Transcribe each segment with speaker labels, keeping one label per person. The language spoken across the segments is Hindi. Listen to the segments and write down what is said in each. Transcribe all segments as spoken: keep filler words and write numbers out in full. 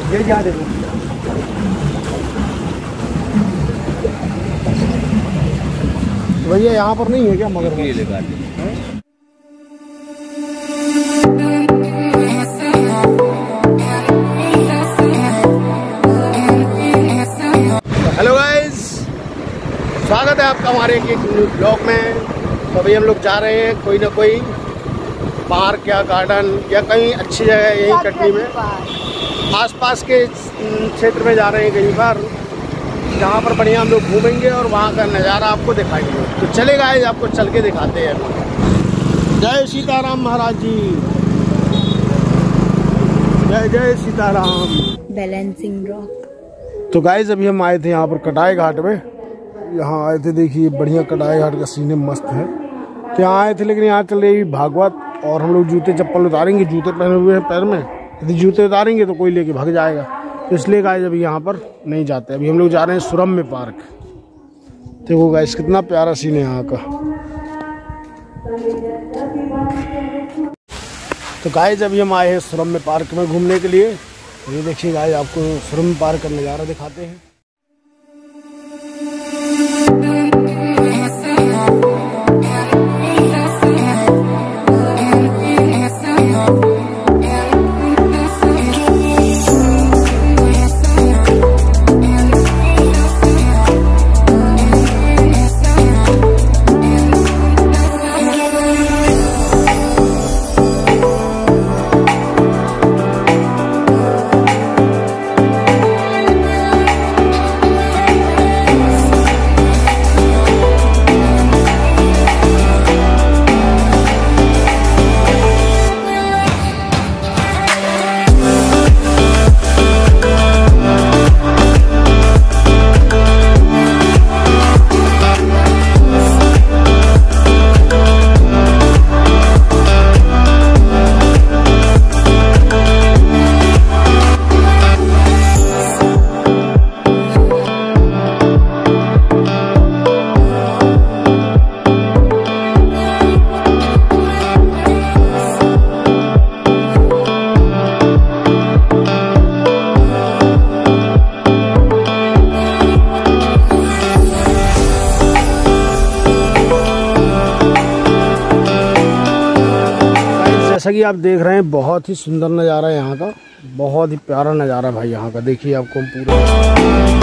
Speaker 1: ये जा दे दो भैया, यहाँ पर नहीं है क्या मगर? ये लगा दे। हेलो गाइस, स्वागत है आपका हमारे एक न्यू ब्लॉग में। तो अभी हम लोग जा रहे हैं कोई ना कोई पार्क या गार्डन या कहीं अच्छी जगह यहीं कटनी में आसपास के क्षेत्र में जा रहे हैं कहीं पर, जहाँ पर बढ़िया हम लोग घूमेंगे और वहाँ का नज़ारा आपको दिखाएंगे। तो चले गाइस, आपको चल के दिखाते हैं। जय सीताराम महाराज जी, जय जय सीताराम।
Speaker 2: Balancing rock.
Speaker 1: तो गाइस अभी हम आए थे यहाँ पर कटाई घाट में। यहाँ आए थे, देखिए बढ़िया कटाई घाट का सीन मस्त है। तो यहाँ आए थे, लेकिन यहाँ चल रही भागवत और हम लोग जूते चप्पल उतारेंगे। जूते पहने हुए हैं पैर में, यदि जूते उतारेंगे तो कोई लेके भाग जाएगा। तो इसलिए गाइस अभी यहाँ पर नहीं जाते। अभी हम लोग जा रहे हैं सुरम्य पार्क। देखो गाइस कितना प्यारा सीन है यहाँ का। तो गाइस अभी हम आए हैं सुरम्य पार्क में घूमने के लिए। ये देखिए गाइस, आपको सुरम्य पार्क का नज़ारा दिखाते हैं। जैसा कि आप देख रहे हैं, बहुत ही सुंदर नज़ारा है यहाँ का। बहुत ही प्यारा नज़ारा भाई यहाँ का। देखिए आपको पूरा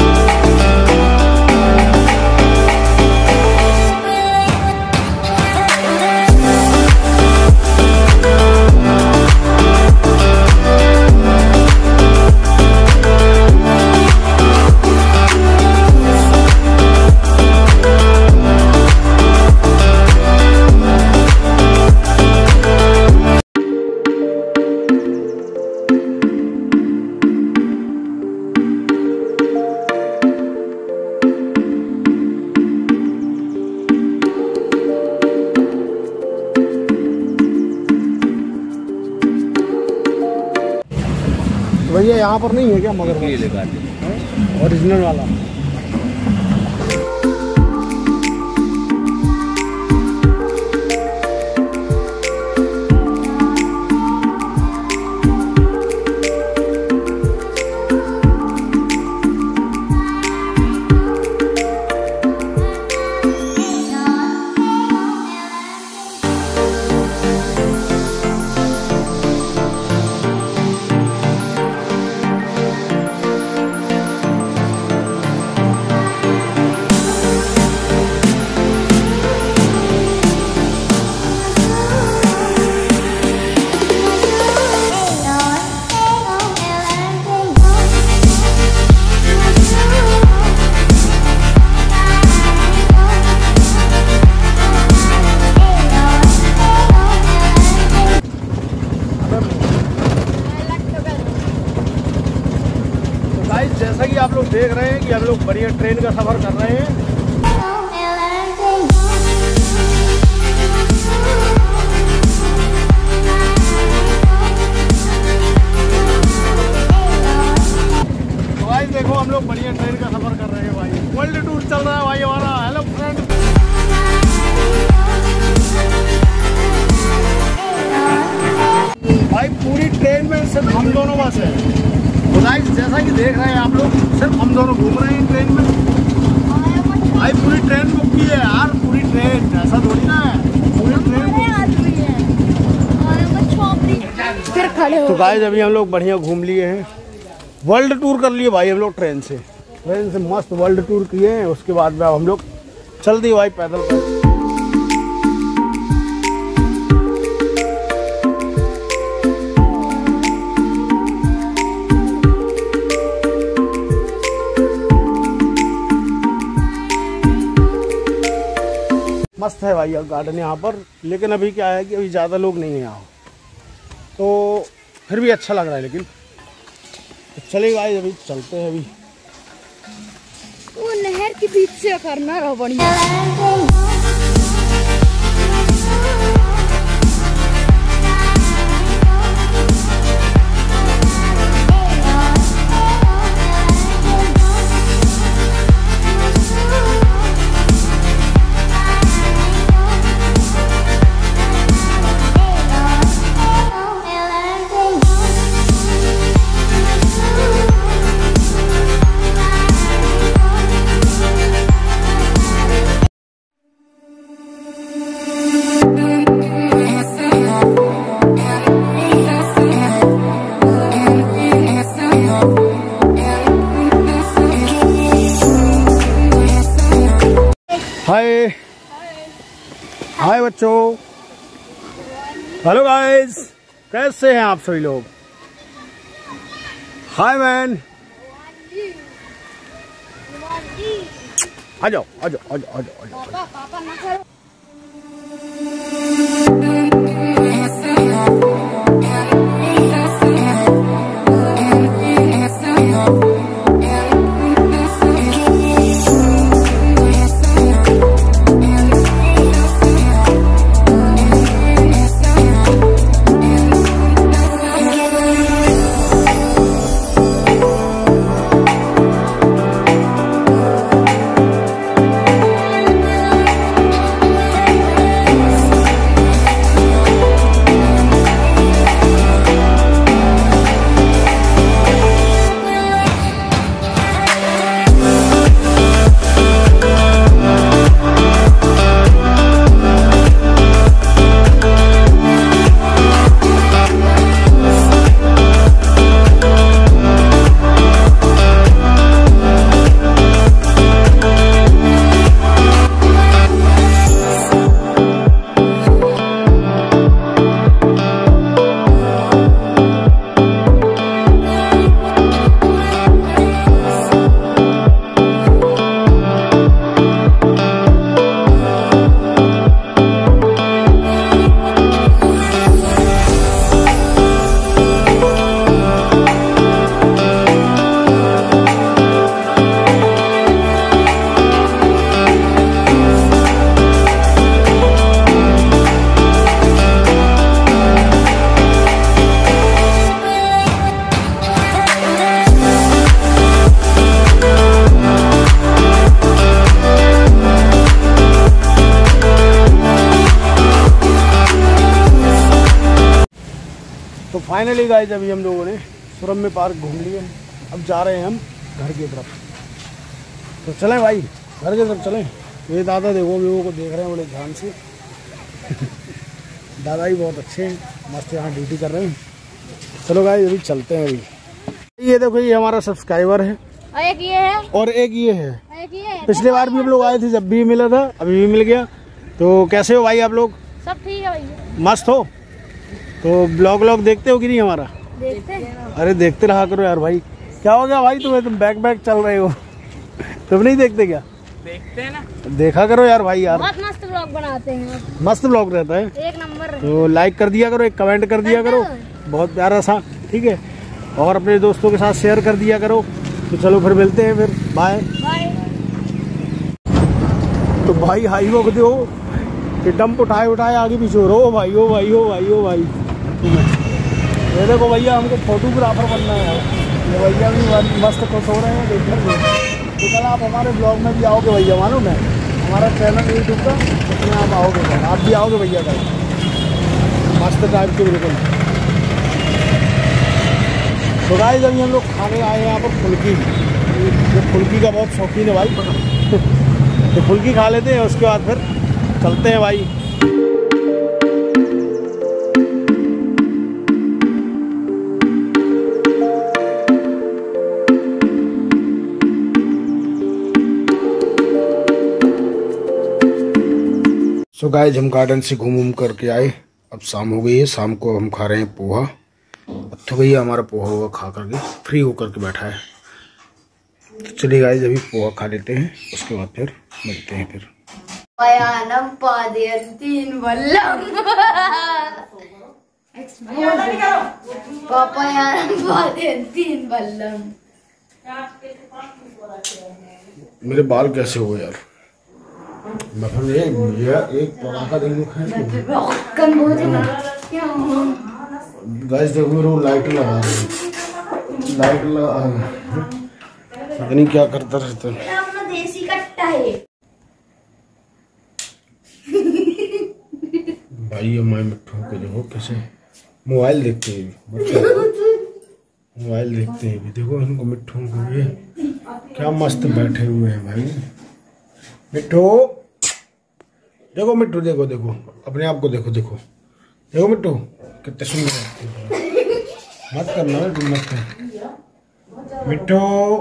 Speaker 1: भैया, यहाँ पर नहीं है क्या मगर? ये लगा दे ओरिजिनल वाला। जैसा कि आप लोग देख रहे हैं कि हम लोग बढ़िया ट्रेन का सफर कर रहे हैं। तो भाई देखो, हम लोग बढ़िया ट्रेन का सफर कर रहे हैं भाई। वर्ल्ड टूर चल रहा है भाई हमारा। Hello friend. भाई पूरी ट्रेन में सिर्फ हम दोनों बस है। गाइस जैसा कि देख रहे हैं आप लोग, सिर्फ हम दोनों घूम रहे हैं ट्रेन में। भाई पूरी ट्रेन बुक की है यार, पूरी ट्रेन, ऐसा थोड़ी ना है, पूरी ट्रेन
Speaker 2: फिर खड़े हो।
Speaker 1: तो गाइस अभी हम लोग बढ़िया घूम लिए हैं, वर्ल्ड टूर कर लिए भाई हम लोग ट्रेन से ट्रेन से मस्त वर्ल्ड टूर किए हैं। उसके बाद में हम लोग चल दिए भाई पैदल पैदल। मस्त है भाई गार्डन यहाँ पर, लेकिन अभी क्या है कि अभी ज़्यादा लोग नहीं हैं यहाँ, तो फिर भी अच्छा लग रहा है। लेकिन तो चले भाई अभी चलते हैं। अभी
Speaker 2: वो नहर के बीच से करना रहो बढ़िया।
Speaker 1: हाय हाय बच्चों, हेलो गाइस, कैसे हैं आप सभी लोग? हाय मैन, आ जाओ आ जाओ आ जाओ आ जाओ आ जाओ। तो फाइनली गाइस अभी हम लोगों ने सुरम्य पार्क घूम लिए, अब जा रहे हैं हम घर की तरफ। तो चलें भाई घर की तरफ चलें। ये दादा देखो लोगों को देख रहे हैं बड़े ध्यान से। दादा ही बहुत अच्छे हैं, मस्त यहाँ ड्यूटी कर रहे हैं। चलो गाइस अभी चलते हैं। अभी ये देखो ये हमारा सब्सक्राइबर है,
Speaker 2: एक ये है
Speaker 1: और एक ये है।
Speaker 2: एक ये है।
Speaker 1: पिछले बार भी हम लोग आए थे, जब भी मिला था, अभी भी मिल गया। तो कैसे हो भाई आप लोग?
Speaker 2: सब ठीक है भैया।
Speaker 1: मस्त हो? तो ब्लॉग व्लॉग देखते हो कि नहीं हमारा?
Speaker 2: देखते हैं।
Speaker 1: अरे देखते रहा करो यार भाई। क्या हो गया भाई तुम्हें, तुम बैक बैक चल रहे हो? तुम नहीं देखते क्या?
Speaker 3: देखते हैं ना,
Speaker 1: देखा करो यार भाई यार,
Speaker 2: बहुत मस्त ब्लॉग बनाते हैं,
Speaker 1: मस्त ब्लॉग रहता है।
Speaker 2: एक नंबर।
Speaker 1: तो लाइक कर दिया करो, एक कमेंट कर दिया करो, बहुत प्यारा सा, ठीक है। और अपने दोस्तों के साथ शेयर कर दिया करो। तो चलो फिर मिलते हैं, फिर बाय
Speaker 2: बाय।
Speaker 1: तो भाई हाई वो दो कि डंप उठाए उठाए आगे पीछे हो रहा। ओ भाई ओ भाई ओ भाई ओ भाई ये देखो भैया, हमको फोटोग्राफर बनना है। ये भैया भी मस्त खुश हो रहे हैं देखकर के। तो कल आप हमारे ब्लॉग में भी आओगे भैया, मालूम है हमारा चैनल यूट्यूब का, उसमें आप आओगे सर, आप भी आओगे भैया कल, मस्त टाइप के बिल्कुल। तो गाइस अभी हम लोग खाने आए हैं यहाँ पर फुल्की। ये फुल्की का बहुत शौकीन है भाई। तो फुल्की खा लेते हैं, उसके बाद फिर चलते हैं भाई। सो गाइस हम गार्डन से घूम घूम करके आए, अब शाम हो गई है। शाम को हम खा रहे हैं पोहा। तो भैया हमारा पोहा हुआ खा करके फ्री होकर के बैठा है। तो चलिए गाइस अभी पोहा खा लेते हैं, उसके बाद फिर मिलते हैं। फिर
Speaker 2: पयानम पादयन्तीन वल्लम पयानम पादयन्तीन वल्लम।
Speaker 1: मेरे बाल कैसे हुए यार? मतलब ये ये एक पराठा देंगे गाइस। देखो मेरे लाइट लगा रहे लाइट लगा पता नहीं क्या करता रहता है।
Speaker 2: देसी कट्टा है
Speaker 1: भाई। हमारे मिट्टू को देखो कैसे मोबाइल देखते हैं, मोबाइल देखते हैं भी। देखो इनको मिट्टू को भी क्या मस्त बैठे हुए हैं भाई। मिट्टू देखो, मिट्टू देखो, देखो अपने आप को देखो, देखो देखो मिट्टू कितने सुंदर। मत करना तुम, मत कर मिट्टू।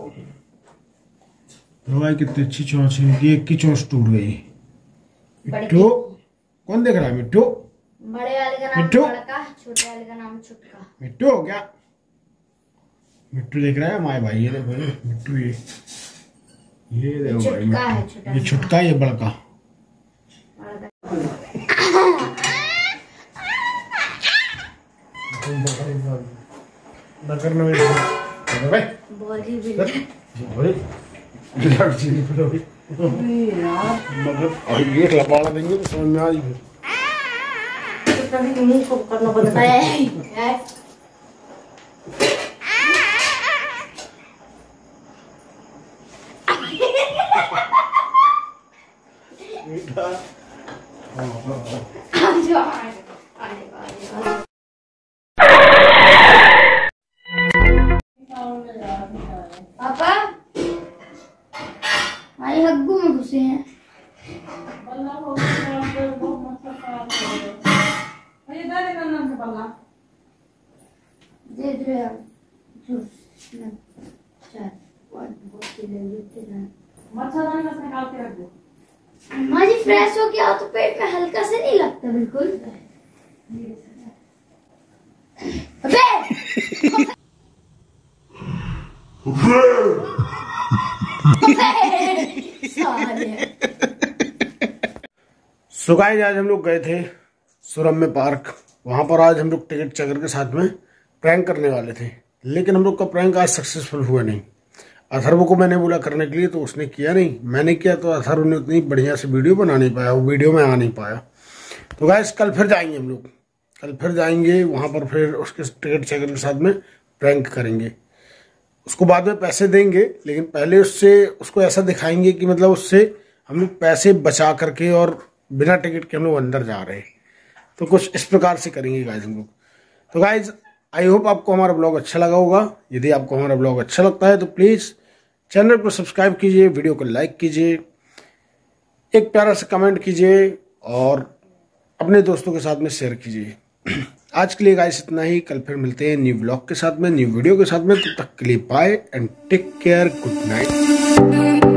Speaker 1: तो भाई कितनी अच्छी चोंच है। एक की चोंच टूट गई। मिट्टू कौन देख रहा है? मिट्टू
Speaker 2: बड़े वाले का नाम बड़का, छोटे वाले का नाम छुटका।
Speaker 1: मिट्टू हो क्या? मिट्टू देख रहा है हमारे भाई। ये देखो मिट्टू, ये ये देखो भाई, ये छुटका ये बड़का। न करना भाई,
Speaker 2: बॉडी भी
Speaker 1: मगर गेट लपाड़ा देंगे तो समझ में आ जाएगी।
Speaker 2: मुंह को करना पड़ता है। पापा हमारे हग्गू में घुसे हैं। दे दे माँ जी फ्रेश हो गया तो पेट में हल्का से नहीं लगता बिल्कुल।
Speaker 1: सो गाइस आज हम लोग गए थे सुरम्य पार्क। वहां पर आज हम लोग टिकट चेकर के साथ में प्रैंक करने वाले थे, लेकिन हम लोग का प्रैंक आज सक्सेसफुल हुआ नहीं। अथर्व को मैंने बोला करने के लिए तो उसने किया नहीं, मैंने किया तो अथर्व ने उतनी बढ़िया से वीडियो बना नहीं पाया, वो वीडियो में आ नहीं पाया। तो गाइस कल फिर जाएंगे हम लोग, कल फिर जाएंगे वहाँ पर, फिर उसके टिकट चेकर के साथ में प्रैंक करेंगे। उसको बाद में पैसे देंगे, लेकिन पहले उससे उसको ऐसा दिखाएंगे कि मतलब उससे हम लोग पैसे बचा करके और बिना टिकट के हम लोग अंदर जा रहे हैं। तो कुछ इस प्रकार से करेंगे गाइज हम लोग। तो गाइज आई होप आपको हमारा ब्लॉग अच्छा लगा होगा। यदि आपको हमारा ब्लॉग अच्छा लगता है तो प्लीज़ चैनल को सब्सक्राइब कीजिए, वीडियो को लाइक कीजिए, एक प्यारा सा कमेंट कीजिए और अपने दोस्तों के साथ में शेयर कीजिए। आज के लिए गाइस इतना ही। कल फिर मिलते हैं न्यू ब्लॉग के साथ में, न्यू वीडियो के साथ में। तब तक के लिए bye and take care, good night.